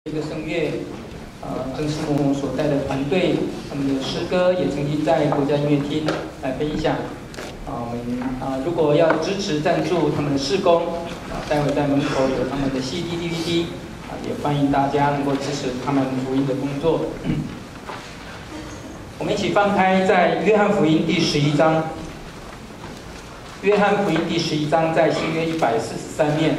这个声乐，郑师母所带的团队，他们的诗歌也曾经在国家音乐厅来分享。我们如果要支持赞助他们的事工，待会在门口有他们的 CD、DVD，也欢迎大家能够支持他们福音的工作。我们一起翻开在约翰福音第11章，约翰福音第11章在新约143面。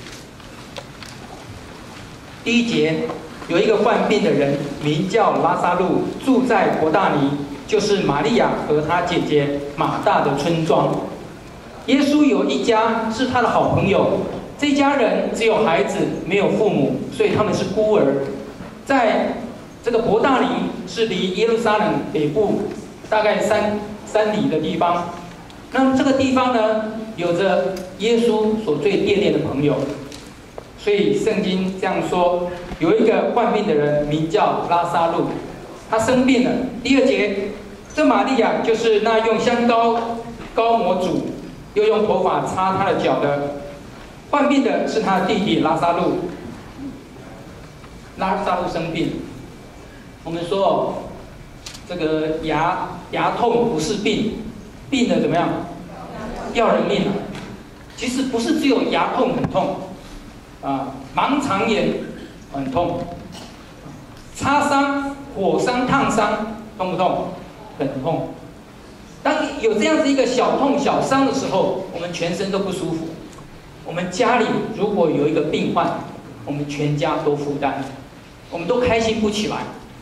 第1节，有一个患病的人，名叫拉撒路，住在伯大尼，就是玛利亚和她姐姐马大的村庄。耶稣有一家是他的好朋友，这家人只有孩子，没有父母，所以他们是孤儿。在这个伯大尼是离耶路撒冷北部大概3里的地方。那这个地方呢，有着耶稣所最惦念的朋友。所以圣经这样说，有一个患病的人名叫拉撒路，他生病了。第2节，这玛利亚就是那用香膏膏抹主，又用头发擦他的脚的。患病的是他的弟弟拉撒路。拉撒路生病，我们说这个牙痛不是病，病了怎么样？要人命。其实不是只有牙痛很痛。盲肠炎很痛，擦伤、火伤、烫伤痛不痛？很痛。当有这样子一个小痛小伤的时候，我们全身都不舒服。我们家里如果有一个病患，我们全家都负担，我们都开心不起来。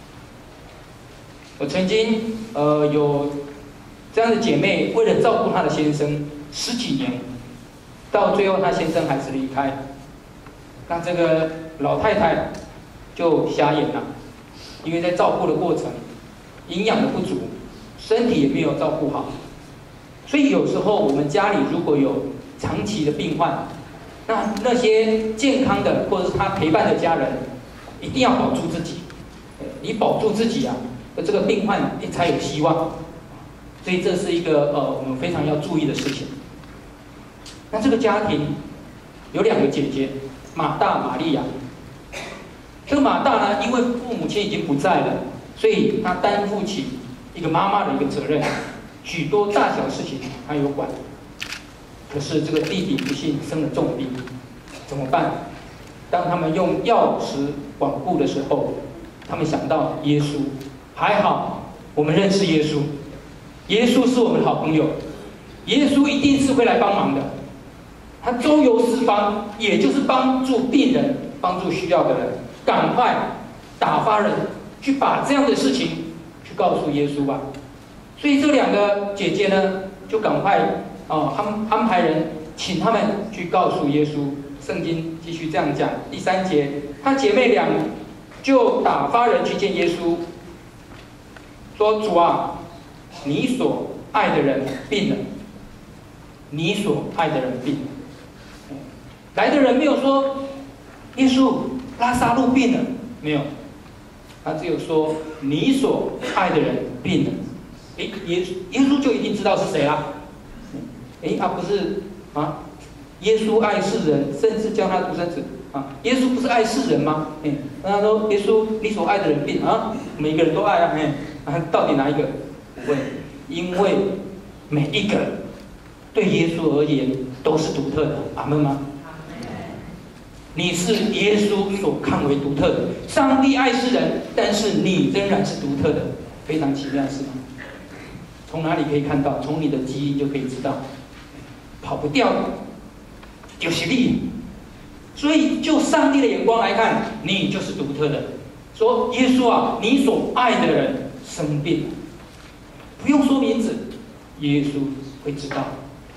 我曾经有这样的姐妹，为了照顾她的先生10几年，到最后她先生还是离开。那这个老太太就瞎眼了，因为在照顾的过程，营养的不足，身体也没有照顾好，所以有时候我们家里如果有长期的病患，那些健康的或者是他陪伴的家人，一定要保住自己。你保住自己这个病患才有希望。所以这是一个我们非常要注意的事情。那这个家庭有2个姐姐。马大、玛利亚，这个马大呢，因为父母亲已经不在了，所以他担负起一个妈妈的一个责任，许多大小事情他有管。可是这个弟弟不幸生了重病，怎么办？当他们用药食管顾的时候，他们想到耶稣，还好我们认识耶稣，耶稣是我们的好朋友，耶稣一定是会来帮忙的。他周游四方，也就是帮助病人、帮助需要的人，赶快打发人去把这样的事情去告诉耶稣吧。所以这2个姐姐呢，就赶快安排人请他们去告诉耶稣。圣经继续这样讲，第3节，她姐妹俩就打发人去见耶稣，说：“主啊，你所爱的人病了，你所爱的人病了。”来的人没有说耶稣拉撒路病了，没有，他只有说你所爱的人病了。耶稣就一定知道是谁啦。不是耶稣爱世人，甚至将他独生子耶稣不是爱世人吗？他说耶稣你所爱的人病每个人都爱到底哪一个？不会，因为每一个对耶稣而言都是独特的。阿们吗？你是耶稣所看为独特的。上帝爱世人，但是你仍然是独特的，非常奇妙，是吗？从哪里可以看到？从你的基因就可以知道，跑不掉的，就是你。所以就上帝的眼光来看，你就是独特的。说耶稣啊，你所爱的人生病，不用说名字，耶稣会知道。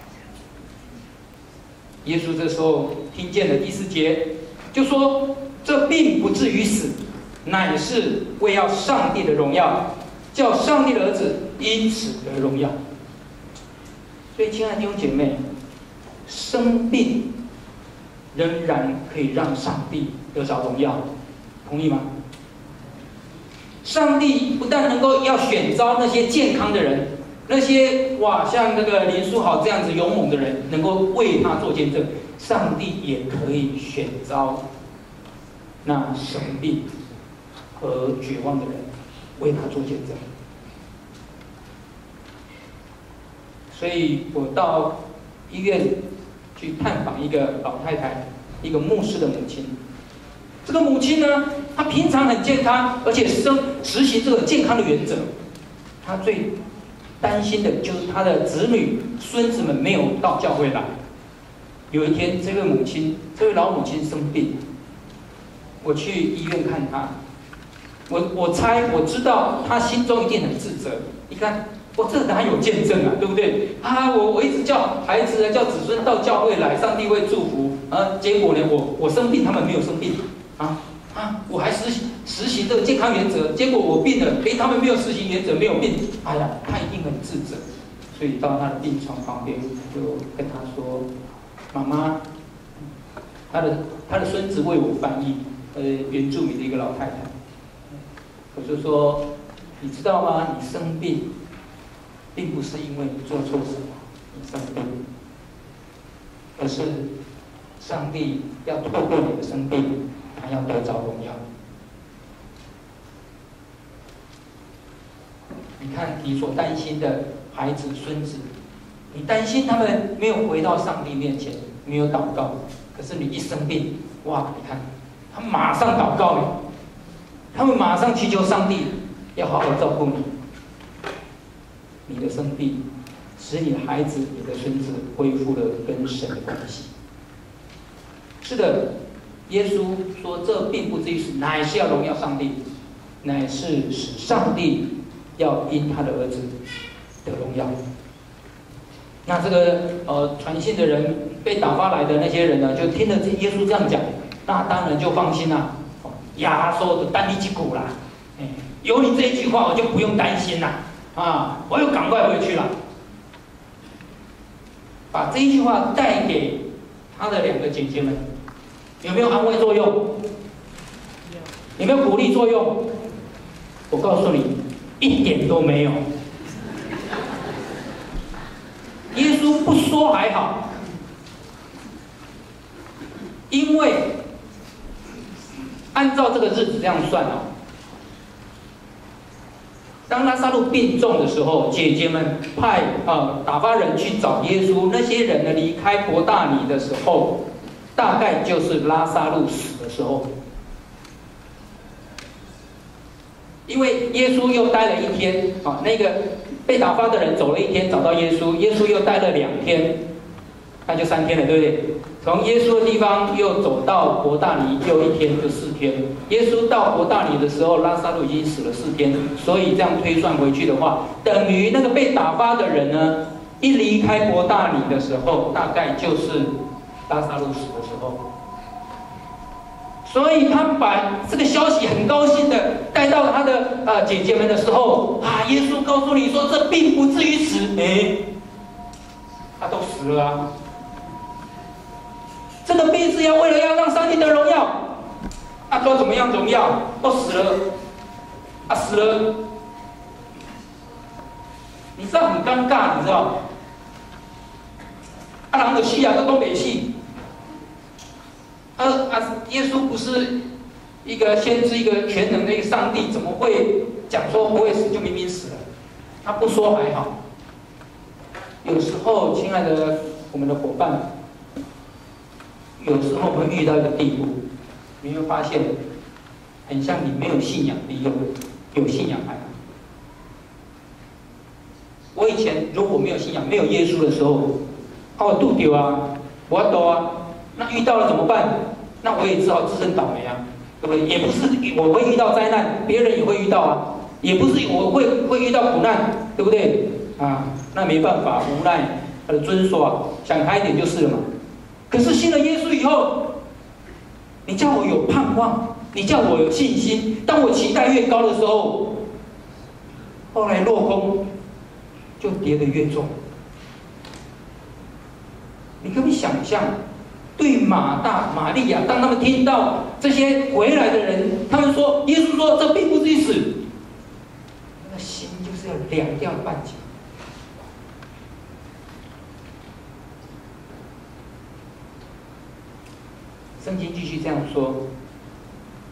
耶稣这时候听见了第4节，就说：“这病不至于死，乃是为要上帝的荣耀，叫上帝的儿子因此得荣耀。”所以，亲爱的弟兄姐妹，生病仍然可以让上帝得着荣耀，同意吗？上帝不但能够要选召那些健康的人。那些像那个林书豪这样子勇猛的人，能够为他做见证，上帝也可以选召那生病和绝望的人为他做见证。所以我到医院去探访一个老太太，一个牧师的母亲。这个母亲呢，她平常很健康，而且实行这个健康的原则。她最担心的就是她的子女、孙子们没有到教会来。有一天，这位老母亲生病，我去医院看她。我知道她心中一定很自责。你看，这哪有见证啊，对不对？我一直叫孩子、叫子孙到教会来，上帝会祝福啊。结果呢，我生病，他们没有生病我还实行这个健康原则，结果我病了，他们没有实行原则，没有病。他一定很自责。所以到他的病床旁边，就跟他说：“妈妈，他的孙子为我翻译，原住民的一个老太太。我就说，你知道吗？你生病，并不是因为你做错什么，你生病，而是上帝要透过你的生病，他要得着荣耀。你看你所担心的孩子、孙子，你担心他们没有回到上帝面前，没有祷告。可是你一生病，哇！你看，他马上祷告，他们马上祈求上帝要好好照顾你。你的生病，使你的孩子、你的孙子恢复了跟神的关系。是的，耶稣说这并不至于死，乃是要荣耀上帝，乃是使上帝要因他的儿子得荣耀。那这个传信的人被打发来的那些人呢，就听了耶稣这样讲，那当然就放心啦。亚说的单立击鼓啦，有你这一句话，我就不用担心啦。我又赶快回去了。把这一句话带给他的两个姐姐们，有没有安慰作用？有没有鼓励作用？我告诉你，一点都没有。耶稣不说还好，因为按照这个日子这样算当拉撒路病重的时候，姐姐们派打发人去找耶稣。那些人呢离开伯大尼的时候，大概就是拉撒路死的时候。因为耶稣又待了一天，那个被打发的人走了一天，找到耶稣，耶稣又待了2天，那就3天了，对不对？从耶稣的地方又走到伯大尼，又1天，就4天。耶稣到伯大尼的时候，拉撒路已经死了4天，所以这样推算回去的话，等于那个被打发的人呢，一离开伯大尼的时候，大概就是拉撒路死的时候。所以他把这个消息很高兴的带到他的姐姐们的时候，耶稣告诉你说，这并不至于死，他都死了这个病是为了要让上帝的荣耀，说怎么样荣耀？都死了，死了，你知道很尴尬，你知道？人就死都没死。耶稣不是一个先知，一个全能的一个上帝，怎么会讲说不会死就明明死了？他不说还好。有时候，亲爱的我们的伙伴，有时候会遇到一个地步，你会发现，很像你没有信仰，你有信仰还好。我以前如果没有信仰，没有耶稣的时候，我拄着我倒那遇到了怎么办？那我也只好自认倒霉对不对？也不是我会遇到灾难，别人也会遇到也不是我会遇到苦难，对不对？那没办法，无奈遵守想开一点就是了嘛。可是信了耶稣以后，你叫我有盼望，你叫我有信心。当我期待越高的时候，后来落空，就跌得越重。你可不可以想象？对玛利亚，当他们听到这些回来的人，他们说耶稣说这并不至于死，那个心就是要凉掉半截。圣经继续这样说：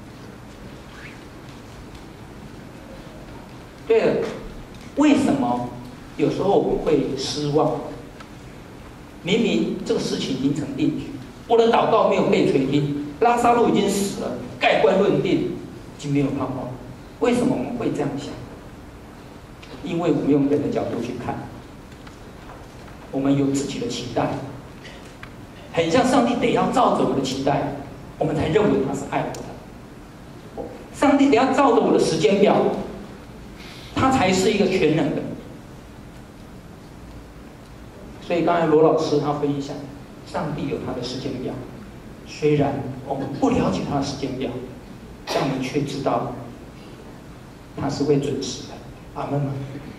有时候我们会失望，明明这个事情已经成定局，我的祷告没有被垂听，拉撒路已经死了，盖棺论定，已经没有盼望。为什么我们会这样想？因为我们用人的角度去看，我们有自己的期待，很像上帝得要照着我们的期待，我们才认为他是爱我的。上帝得要照着我的时间表，他才是一个全能的。所以刚才罗老师他分享，上帝有他的时间表，虽然我们不了解他的时间表，但我们却知道他是会准时的。阿们吗？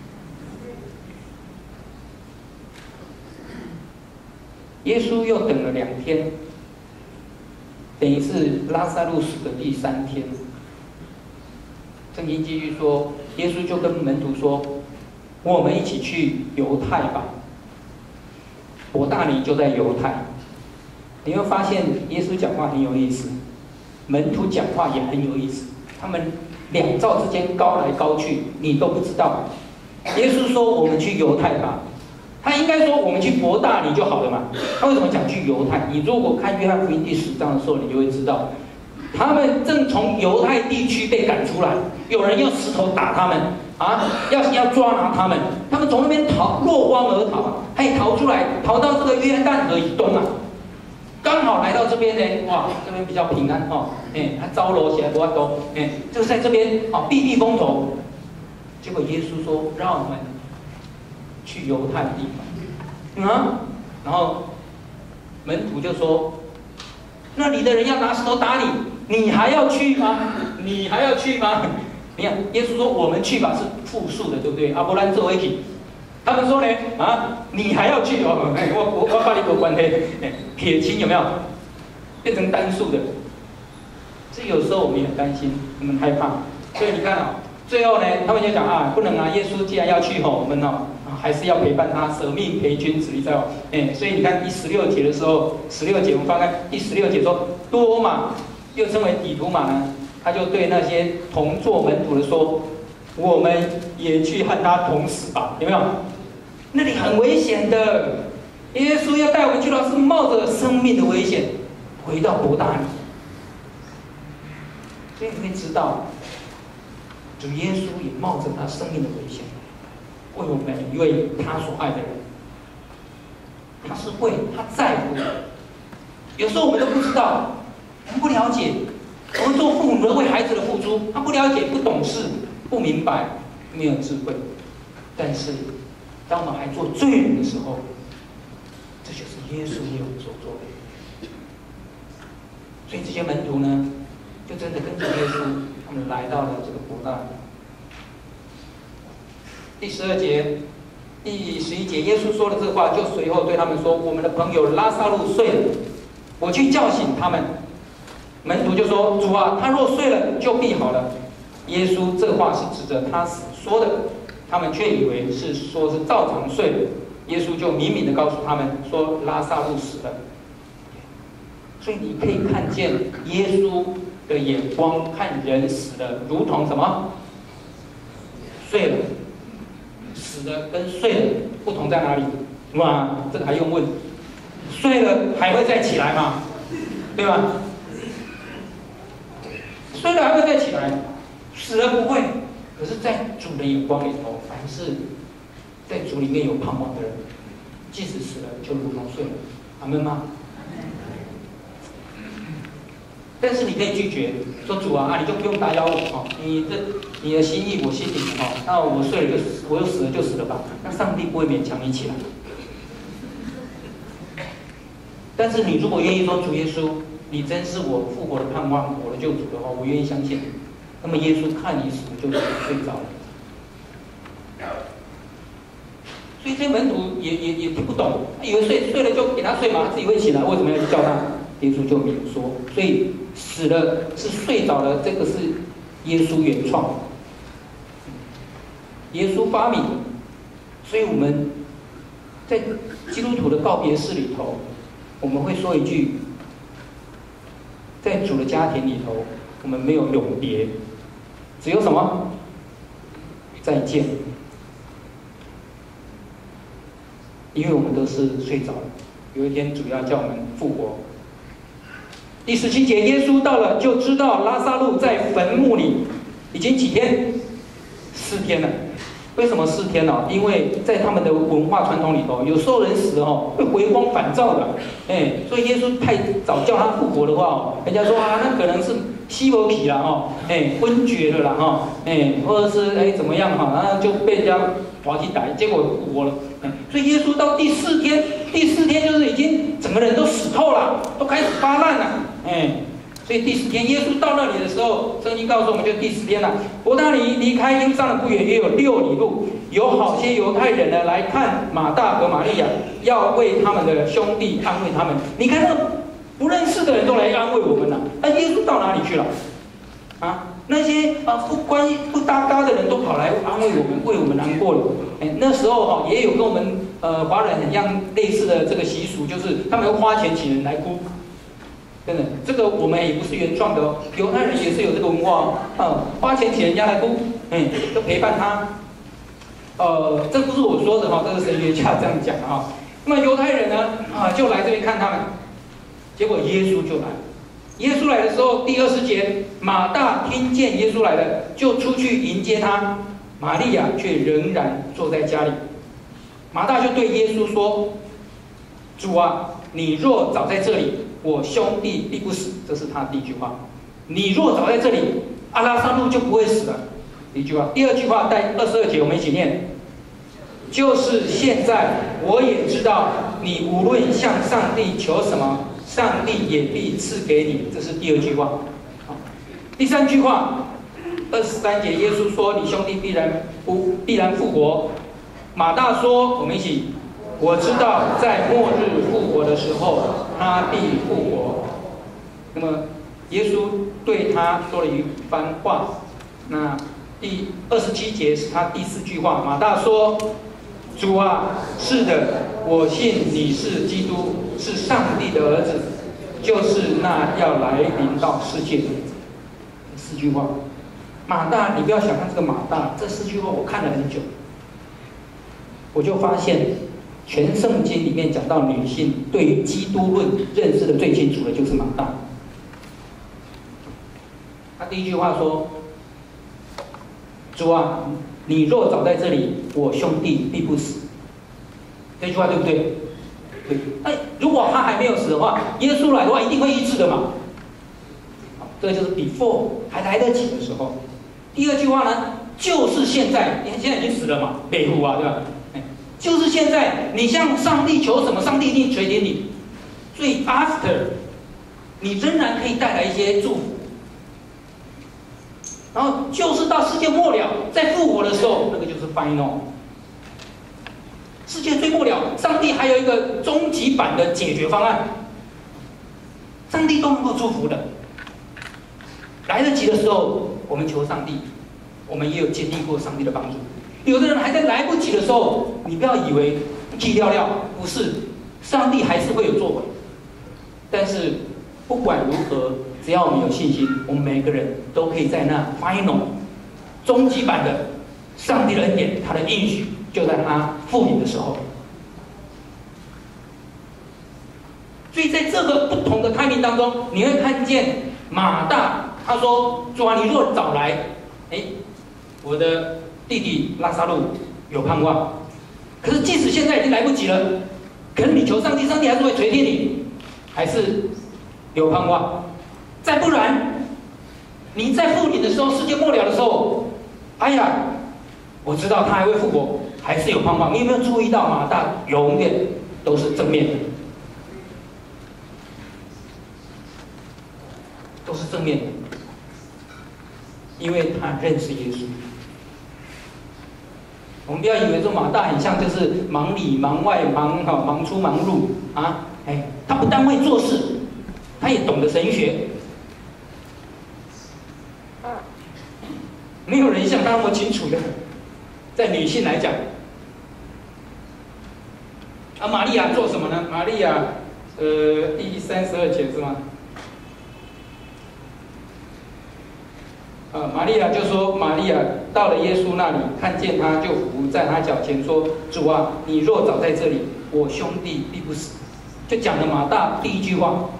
耶稣又等了2天，等于是拉撒路死的第3天。圣经继续说，耶稣就跟门徒说：“我们一起去犹太吧。”伯大尼就在犹太。你会发现耶稣讲话很有意思，门徒讲话也很有意思，他们两造之间高来高去，你都不知道。耶稣说：“我们去犹太吧。”他应该说：“我们去伯大尼就好了嘛。”他为什么讲去犹太？你如果看约翰福音第10章的时候，你就会知道，他们正从犹太地区被赶出来，有人用石头打他们啊，要抓拿他们，他们从那边逃，落荒而逃啊，他也逃出来，逃到这个约旦河以东啊，刚好来到这边呢，哇，这边比较平安哦，他招楼起来不要多，就在这边避避风头。结果耶稣说：“让我们去犹太地方。”然后门徒就说：“那里的人要拿石头打你，你还要去吗？你还要去吗？”你看，耶稣说：“我们去吧，是复数的，对不对？阿伯兰做一起。”他们说呢：“你还要去哦？我把你给我关黑，撇清有没有？变成单数的。”所以有时候我们也很担心，我们害怕。所以你看最后呢，他们就讲不能耶稣既然要去我们还是要陪伴他，舍命陪君子，你知道所以你看第16节的时候，16节我们翻开第16节说，多马又称为底图马呢，他就对那些同作门徒的说：“我们也去和他同死吧。”有没有？那里很危险的，耶稣要带我们去到是冒着生命的危险回到伯大尼。所以你会知道，主耶稣也冒着他生命的危险，为我们每一位他所爱的人，他是为他在乎的。有时候我们都不知道，我们不了解，我们做父母的为孩子的付出，他不了解、不懂事、不明白、没有智慧。但是，当我们还做罪人的时候，这就是耶稣为我们所做的。所以这些门徒呢，就真的跟着耶稣，他们来到了这个伯大尼。第12节、第11节，耶稣说了这话，就随后对他们说：“我们的朋友拉撒路睡了，我去叫醒他们。”门徒就说：“主啊，他若睡了，就必好了。”耶稣这话是指着他死说的，他们却以为是说是照常睡了。耶稣就明明的告诉他们说：“拉撒路死了。”所以你可以看见耶稣的眼光看人死了，如同什么？睡了。死了跟睡了不同在哪里？哇，这个还用问？睡了还会再起来吗？对吧？睡了还会再起来，死了不会。可是，在主的眼光里头，凡是在主里面有盼望的人，即使死了，就如同睡了。阿们吗？但是你可以拒绝，说主啊，你就不用打扰我你的心意我心领那我睡了就死，我又死了就死了吧。那上帝不会勉强你起来。但是你如果愿意说主耶稣，你真是我复活的盼望，我的救主的话，我愿意相信。那么耶稣看你死了就睡着了。所以这些门徒也听不懂，他以为睡了就给他睡嘛，他自己会起来，为什么要去叫他？耶稣就明说，所以死了是睡着了，这个是耶稣原创，耶稣发明的。所以我们在基督徒的告别式里头，我们会说一句：在主的家庭里头，我们没有永别，只有什么？再见。 因为我们都是睡着了。有一天主要叫我们复活。第17节，耶稣到了，就知道拉撒路在坟墓里已经几天？4天了。为什么4天呢？因为在他们的文化传统里头，有时候人死哦会回光返照的，所以耶稣太早叫他复活的话哦，人家说啊，那可能是西伯皮啦哈，昏厥了啦哈，或者是怎么样哈，然后就被人家滑稽打，结果复活了，所以耶稣到第4天，就是已经整个人都死透了，都开始发烂了，所以第4天，耶稣到那里的时候，圣经告诉我们，就第4天了。伯大尼离开耶路撒冷不远，约有6里路，有好些犹太人呢来看马大和玛利亚，要为他们的兄弟安慰他们。你看那个不认识的人都来安慰我们了，那耶稣到哪里去了？啊，那些不搭嘎的人都跑来安慰我们，为我们难过了。那时候也有跟我们华人很像类似的这个习俗，就是他们会花钱请人来哭。真的，这个我们也不是原创的哦，犹太人也是有这个文化哦，花钱请人家来哭，就陪伴他。这不是我说的哈，这是神学家这样讲的哈。那么犹太人呢，就来这边看他们，结果耶稣就来。耶稣来的时候，第20节，马大听见耶稣来了，就出去迎接他，玛利亚却仍然坐在家里。马大就对耶稣说：“主啊，你若早在这里，我兄弟必不死。”这是他第一句话。你若早在这里，拉撒路就不会死了。第一句话。第二句话在22节，我们一起念。就是现在，我也知道，你无论向上帝求什么，上帝也必赐给你。这是第2句话。第3句话，23节，耶稣说：“你兄弟必然复活。”马大说：“我们一起。我知道，在末日复活的时候，他必复活。”那么，耶稣对他说了一番话。那第27节是他第4句话。马大说：“主啊，是的，我信你是基督，是上帝的儿子，就是那要来临到世界的。”4句话。马大，你不要小看这个马大，这4句话我看了很久，我就发现。全圣经里面讲到女性对于基督论认识的最清楚的就是马大。他第1句话说：“主啊，你若早在这里，我兄弟必不死。”这句话对不对？对。如果他还没有死的话，耶稣来的话一定会医治的嘛。这个就是 before 还来得及的时候。第2句话呢，就是现在，你看现在已经死了嘛，北湖啊，对吧？就是现在，你向上帝求什么，上帝一定垂听你。所以 after， 你仍然可以带来一些祝福。然后就是到世界末了，在复活的时候，那个就是 final。世界最末了，上帝还有一个终极版的解决方案，上帝都能够祝福的。来得及的时候，我们求上帝，我们也有经历过上帝的帮助。有的人还在来不及的时候，你不要以为气掉料，不是，上帝还是会有作为。但是不管如何，只要我们有信心，我们每个人都可以在那 final 终极版的上帝的恩典，他的应许就在他复临的时候。所以在这个不同的timing当中，你会看见马大他说：“主啊，你若早来，我的弟弟拉撒路有盼望。可是即使现在已经来不及了，可是你求上帝，上帝还是会垂听你，还是有盼望。再不然，你在复临的时候，世界末了的时候，哎呀，我知道他还会复活，还是有盼望。你有没有注意到马大永远都是正面的，都是正面的，因为他认识耶稣。我们不要以为说马大很像就是忙里忙外、忙出忙入啊！他不但会做事，他也懂得神学。没有人像他那么清楚的，在女性来讲，玛利亚做什么呢？玛利亚，第32节是吗？玛利亚就说：“玛利亚到了耶稣那里，看见他就伏在他脚前说：‘主啊，你若早在这里， 我兄弟必不死。就讲了马大第一句话。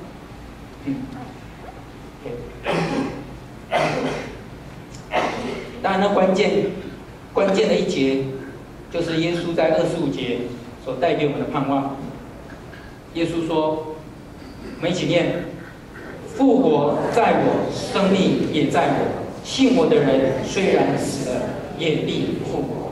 当然，那关键的一节，就是耶稣在25节所带给我们的盼望。耶稣说：“我们一起念，复活在我，生命也在我。信我的人，虽然死了，也必复活。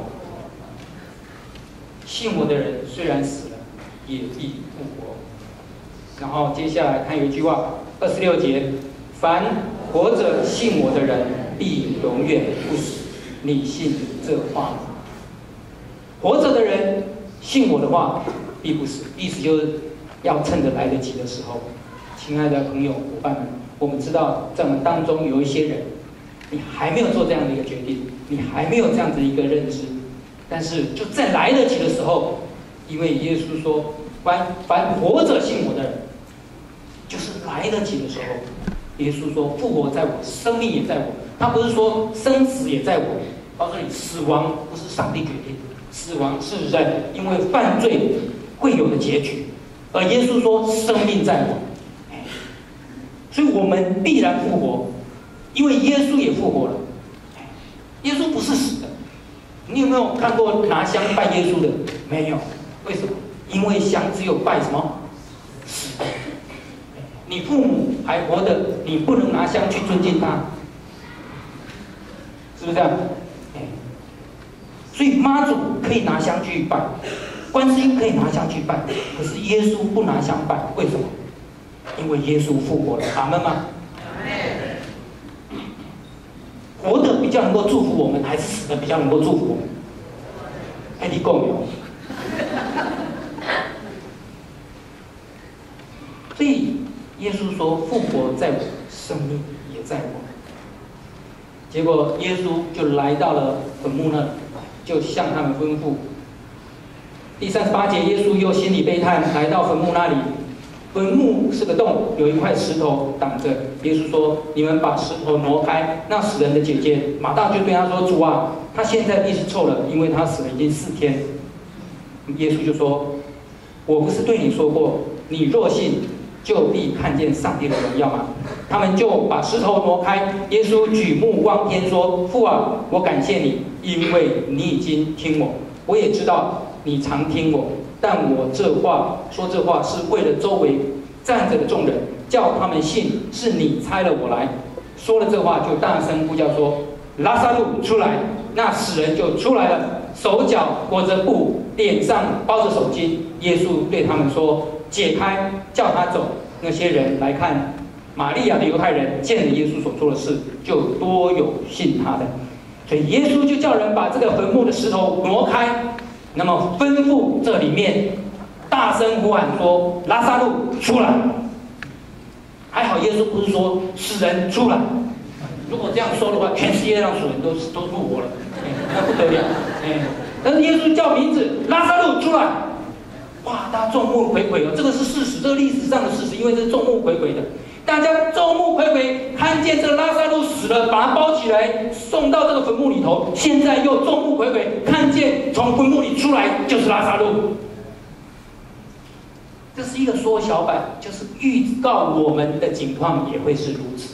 信我的人，虽然死了，也必复活。”然后接下来看有一句话，26节：“凡活着信我的人，必永远不死。你信这话吗？”活着的人信我的话，必不死。意思就是要趁着来得及的时候。亲爱的朋友伙伴们，我们知道在我们当中有一些人，你还没有做这样的一个决定，你还没有这样子一个认知，但是就在来得及的时候，因为耶稣说，凡活着信我的人，就是来得及的时候。耶稣说，复活在我，生命也在我。他不是说生死也在我，告诉你，死亡不是上帝决定，死亡是人因为犯罪会有的结局，而耶稣说生命在我，所以我们必然复活，因为耶稣也复活了。耶稣不是死的，你有没有看过拿香拜耶稣的？没有，为什么？因为香只有拜什么？死的。你父母还活的，你不能拿香去尊敬他，是不是这样？所以妈祖可以拿香去拜，观世音可以拿香去拜，可是耶稣不拿香拜，为什么？因为耶稣复活了，阿们吗？活的比较能够祝福我们，还是死的比较能够祝福我们？哎，你共有。所以耶稣说：“复活在我，生命也在我。”结果耶稣就来到了坟墓那里，就向他们吩咐。第38节，耶稣又心里悲叹，来到坟墓那里。坟墓是个洞，有一块石头挡着。耶稣说：“你们把石头挪开。”那死人的姐姐马大就对他说：“主啊，他现在必是臭了，因为他死了已经4天。”耶稣就说：“我不是对你说过，你若信，就必看见上帝的荣耀吗？”他们就把石头挪开。耶稣举目望天说：“父啊，我感谢你，因为你已经听我。我也知道你常听我，但我说这话是为了周围站着的众人，叫他们信是你差了我来。”说了这话，就大声呼叫说：“拉撒路出来！”那死人就出来了，手脚裹着布，脸上包着手巾。耶稣对他们说：“解开，叫他走。”那些人来看玛利亚的犹太人，见了耶稣所做的事，就多有信他的。所以耶稣就叫人把这个坟墓的石头挪开，那么吩咐这里面大声呼喊说：“拉撒路出来！”还好耶稣不是说死人出来，如果这样说的话，全世界上死人都复活了，那不得了。但是耶稣叫名字，拉撒路出来，哇，大家众目睽睽哦，这个是事实，这个历史上的事实，因为这是众目睽睽的。大家众目睽睽看见这个拉撒路死了，把他包起来送到这个坟墓里头。现在又众目睽睽看见从坟墓里出来就是拉撒路。这是一个缩小版，就是预告我们的景况也会是如此。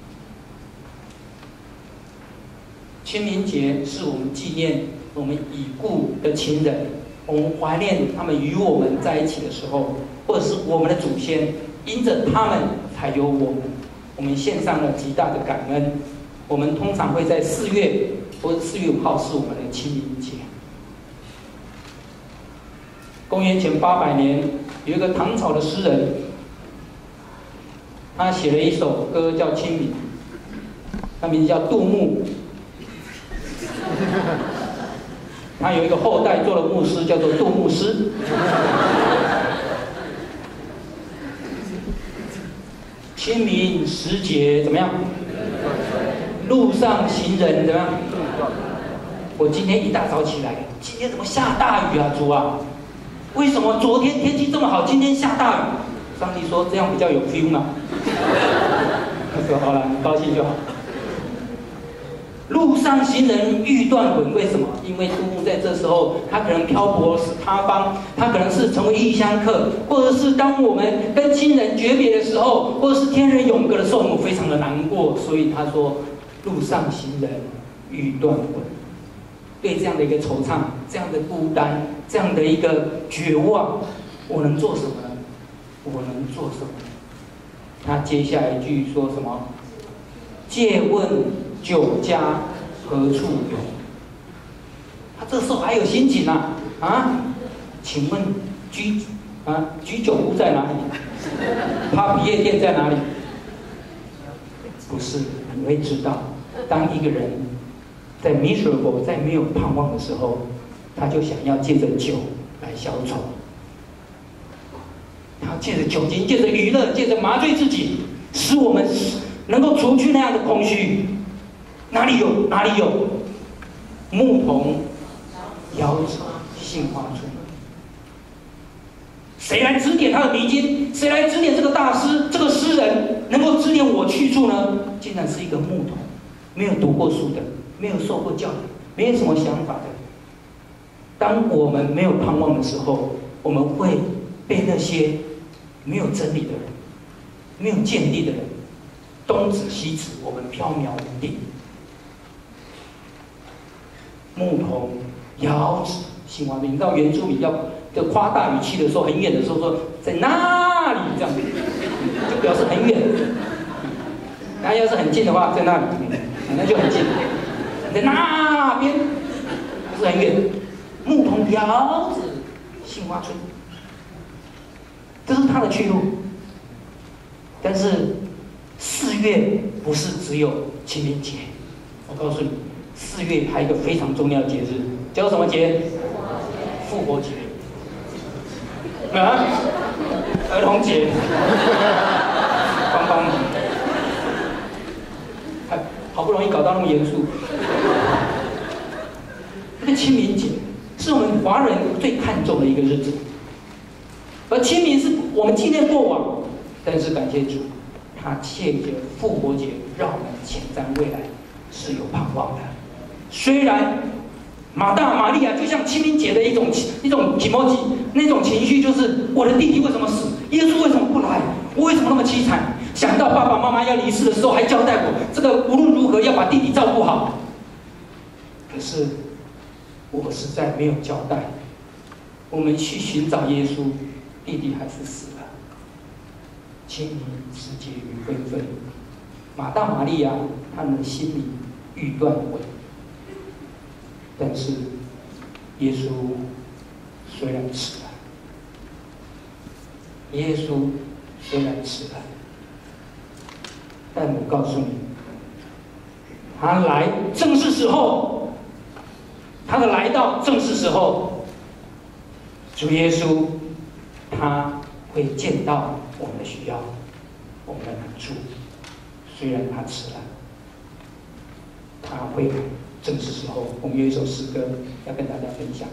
清明节是我们纪念我们已故的亲人，我们怀念他们与我们在一起的时候，或者是我们的祖先，因着他们才有我们，我们献上了极大的感恩。我们通常会在4月或者4月5号是我们的清明节。公元前800年，有一个唐朝的诗人，他写了一首歌叫《清明》，他名字叫杜牧。他有一个后代做了牧师，叫做杜牧师。清明时节怎么样？路上行人怎么样？我今天一大早起来，今天怎么下大雨啊，主啊？为什么昨天天气这么好，今天下大雨？上帝说这样比较有 feel 嘛。他说好了，你高兴就好。 路上行人欲断魂，为什么？因为杜牧在这时候，他可能漂泊是他方，他可能是成为异乡客，或者是当我们跟亲人诀别的时候，或者是天人永隔的时候，我们非常的难过。所以他说，路上行人欲断魂。对这样的一个惆怅，这样的孤单，这样的一个绝望，我能做什么呢？我能做什么？他接下来一句说什么？借问酒家何处有？他这时候还有心情啊！请问居酒屋在哪里？Pub夜店在哪里？不是，你会知道，当一个人在 miserable 在没有盼望的时候，他就想要借着酒来消愁，他借着酒精，借着娱乐，借着麻醉自己，使我们能够除去那样的空虚。哪里有？哪里有？牧童遥指杏花村。谁来指点他的迷津？谁来指点这个大师、这个诗人，能够指点我去处呢？竟然是一个牧童，没有读过书的，没有受过教育，没有什么想法的。当我们没有盼望的时候，我们会被那些没有真理的人、没有见地的人东指西指，我们缥缈无定。牧童遥指杏花村，你知道原住民要夸大语气的时候，很远的时候说在那里，这样就表示很远。那要是很近的话，在那里，那就很近。在那边不是很远。牧童遥指杏花村，这是他的去路。但是4月不是只有清明节，我告诉你，4月还有一个非常重要的节日，叫什么节？复活节。儿童节。帮忙。好不容易搞到那么严肃。这个清明节是我们华人最看重的一个日子，而清明是我们纪念过往，但是感谢主，他借着复活节让我们前瞻未来是有盼望的。虽然马大马利亚就像清明节的一种emoji，那种情绪就是我的弟弟为什么死？耶稣为什么不来？我为什么那么凄惨？想到爸爸妈妈要离世的时候，还交代我这个无论如何要把弟弟照顾好。可是我实在没有交代。我们去寻找耶稣，弟弟还是死了。清明时节雨纷纷，马大马利亚他们的心里欲断魂。但是耶稣虽然迟了，耶稣虽然迟了，但我告诉你，他来正是时候，他的来到正是时候。主耶稣他会见到我们的需要，我们的难处，虽然他迟了，他会来。正是时候，我们有一首诗歌要跟大家分享。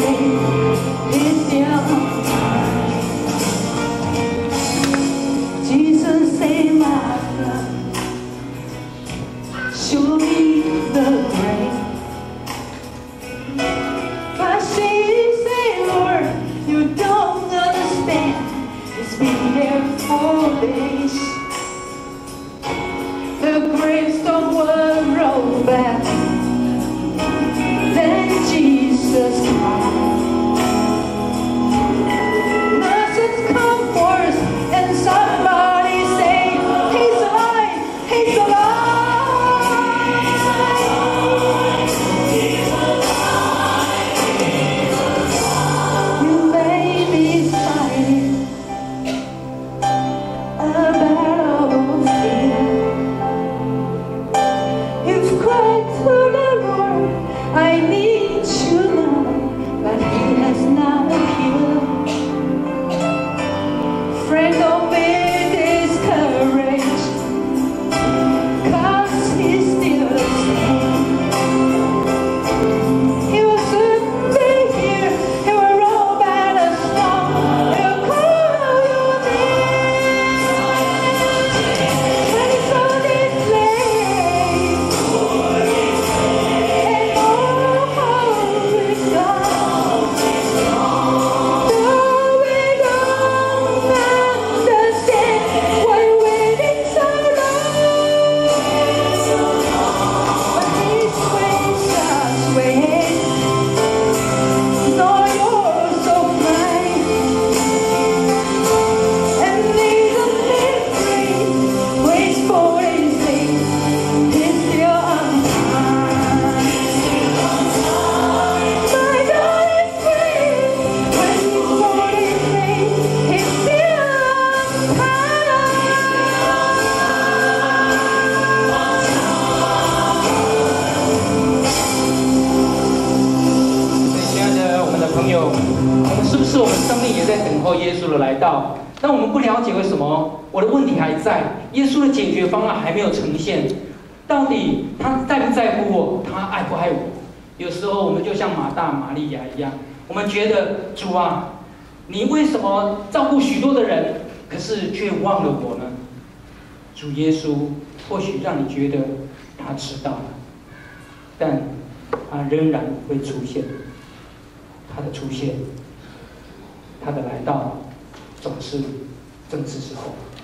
但我们不了解为什么我的问题还在，耶稣的解决方案还没有呈现。到底他在不在乎我？他爱不爱我？有时候我们就像马大、玛利亚一样，我们觉得主啊，你为什么照顾许多的人，可是却忘了我呢？主耶稣或许让你觉得他知道了，但他仍然会出现。他的出现，他的来到，总是正是时候。